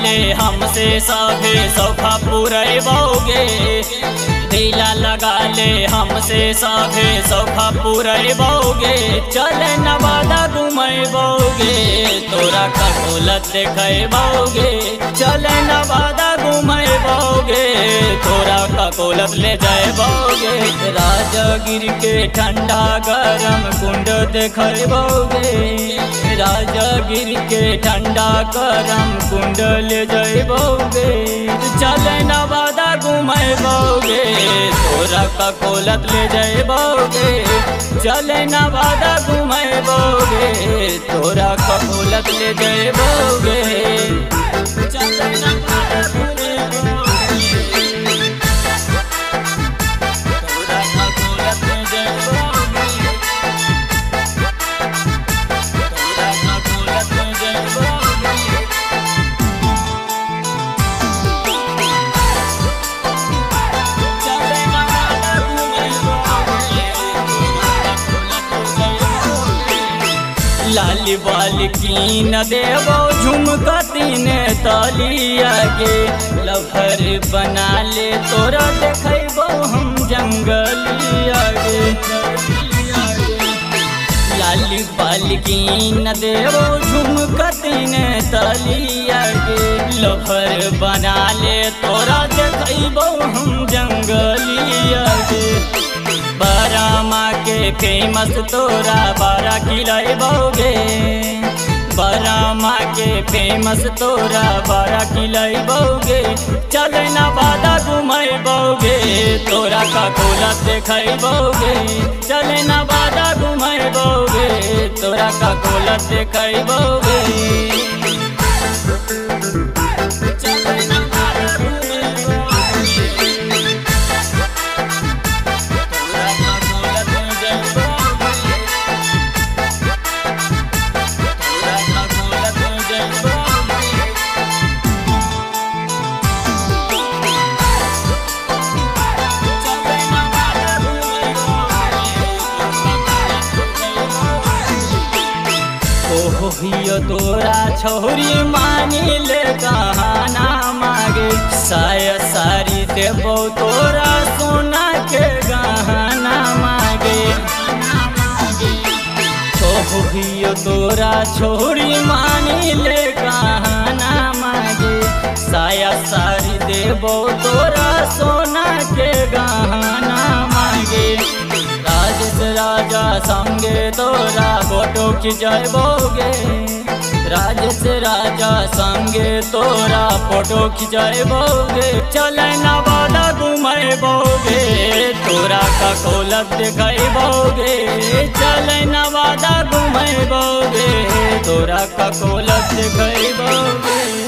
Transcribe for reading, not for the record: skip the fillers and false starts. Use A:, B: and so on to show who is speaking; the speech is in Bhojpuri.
A: ले हमसे सभे सौखा पुरैबोगे। दिला लगा ले हमसे सभे सौखा पुरैबोगे। चले नवादा घुमैबोगे, तोरा ककोलत देखैबोगे। चले नवादा घुमैबोगे, तोरा ककोलत ले जाइबोगे। राजगीर के ठंडा गरम कुंड देखैबोगे। राजगीर के ठंडा गरम कुंड ले जाइबोगे। चले नवादा घुमैबोगे, तोरा ककोलत ले जाइबोगे। चले नवादा घुमैबोगे, तोरा ककोलत ले जाइबोगे। चले नवादा घुमैबोगे, तोरा ककोलत ले जाइबोगे। तोरा ककोलत ले जाइबोगे। लाली बाली की न देवो झुमका तीन तलिया गे। लभर बना ले तोरा देखैबो हम जंगलिया गे। लाली बाली की न देवो झुमका तीन तलिया गे। लभर बना ले तोरा देखैबो हम जंगलिया गे। बरामा के फेमस तोरा बारा खिलैबोगे। बरामा के फेमस तोरा बारा खिलैबोगे। चले नवादा घुमैबोगे, तोरा ककोलत देखैबोगे। चले नवादा घुमैबोगे, तोरा ककोलत देखैबोगे। चले नवादा हियो तोरा छोरी मानी ले कहाना मागे। साया सारी देबो तोरा सोना के गहना मागे। हियो तोरा छोरी मानी ले कहाना मागे। साया सारी देबो तोरा सोना के गहना मागे। राजेश राजा संगे तोरा फोटो खिंचैबोगे। राजेश राजा संगे तोरा फोटो खिंचैबोगे। चले नवादा घुमैबोगे, तोरा ककोलत देखैबोगे। चले नवादा घुमैबोगे, तोरा ककोलत देखैबोगे।